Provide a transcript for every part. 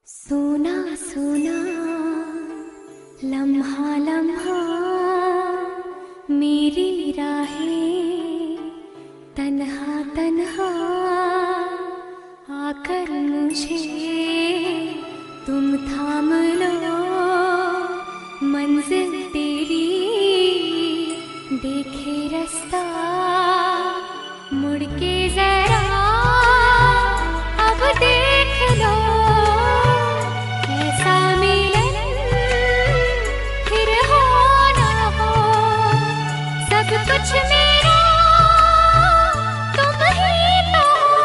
सोना सोना लम्हा लम्हा मेरी राहें तन्हा तन्हा आकर मुझे तुम थाम लो। मंजिल तेरी देखे रास्ता मुड़ के जरा अब देख लो। ऐसा मिलन फिर हो ना हो, सब कुछ मेरा तुम ही तो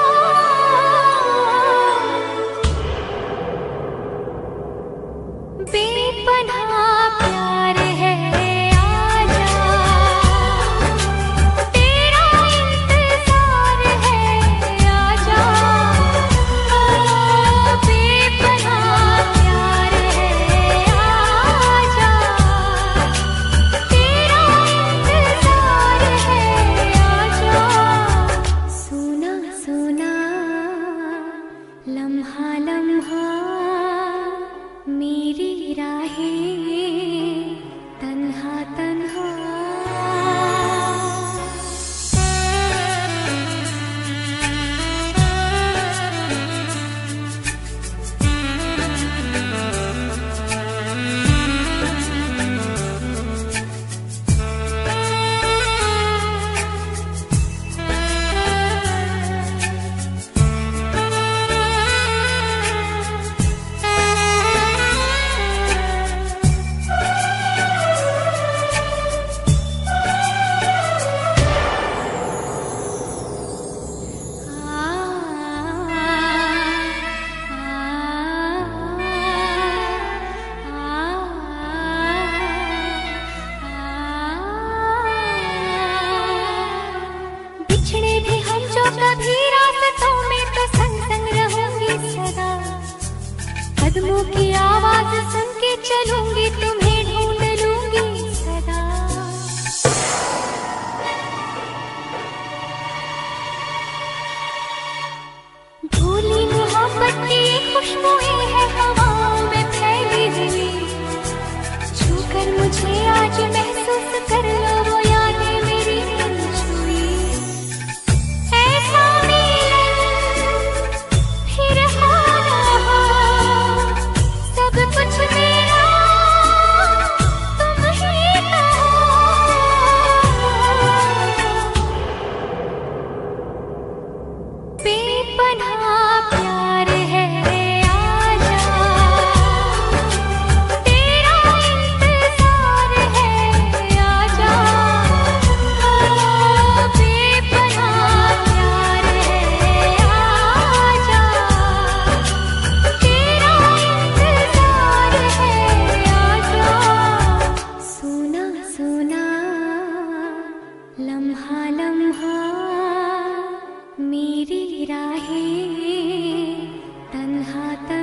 हो। बेपनाह प्यार है लम्हा लम्हा मेरी राहें तन्हा तन्हा। कभी रास्तों में तो संग संग रहूंगी सदा, कदमों की आवाज सुन के चलूंगी तुम्हें ढूंढ लूंगी सदा। भूली मोहब्बत की खुशबुएं है हवाओं में फैली हुई, छूकर मुझे आज महसूस कर लो वो यादें मेरी छुई। बेपनाह प्यार है आजा, तेरा इंतजार है आजा। बेपनाह प्यार है आजा, तेरा इंतजार है आजा। सोना सोना लम्हा लम्हा मेरी राहें तन्हा तन्हा।